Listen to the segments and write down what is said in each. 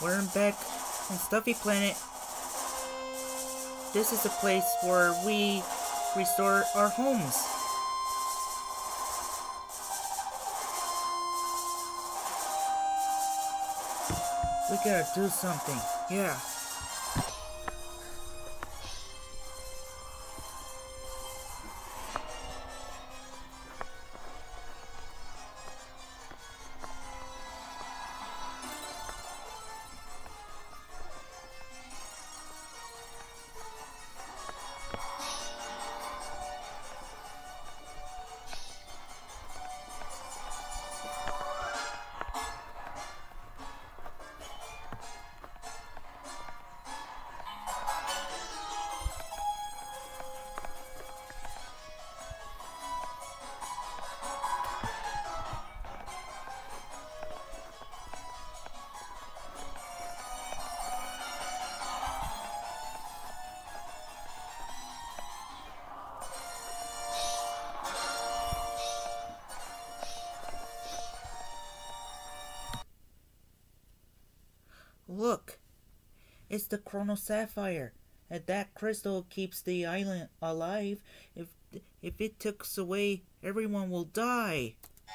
we're back on Stuffy Planet. This is a place where we restore our homes. We gotta do something, yeah. Look, it's the Chrono Sapphire, and that crystal keeps the island alive. If it takes away, everyone will die.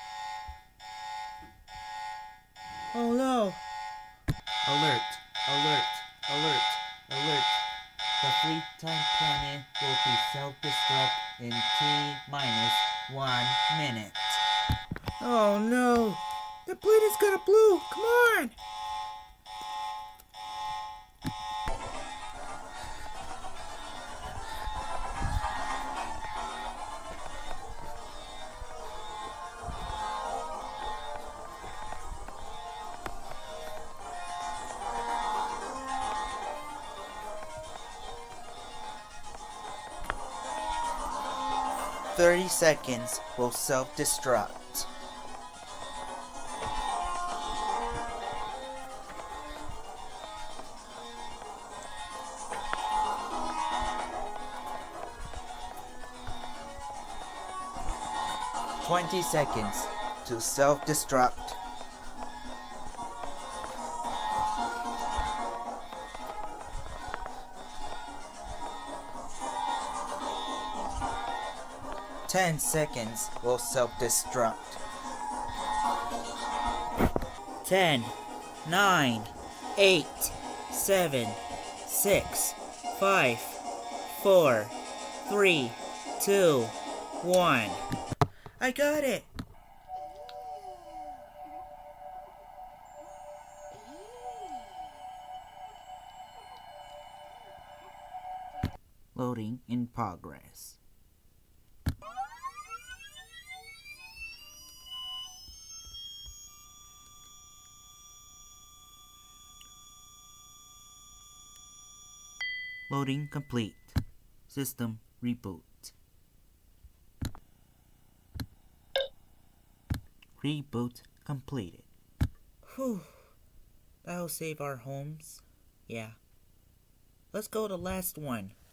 Oh no! Alert! Alert! Alert! Alert! The Fleet Time Planet will be self-destruct in T-1 minute. Oh no! The planet's got a blue! Come on! "30 seconds will self-destruct." "20 seconds to self-destruct." "10 seconds will self-destruct." 10, 9, 8, 7, 6, 5, 4, 3, 2, 1. I got it! Loading in progress. Loading complete. System reboot. Reboot completed. Whew. That'll save our homes. Yeah. Let's go to the last one.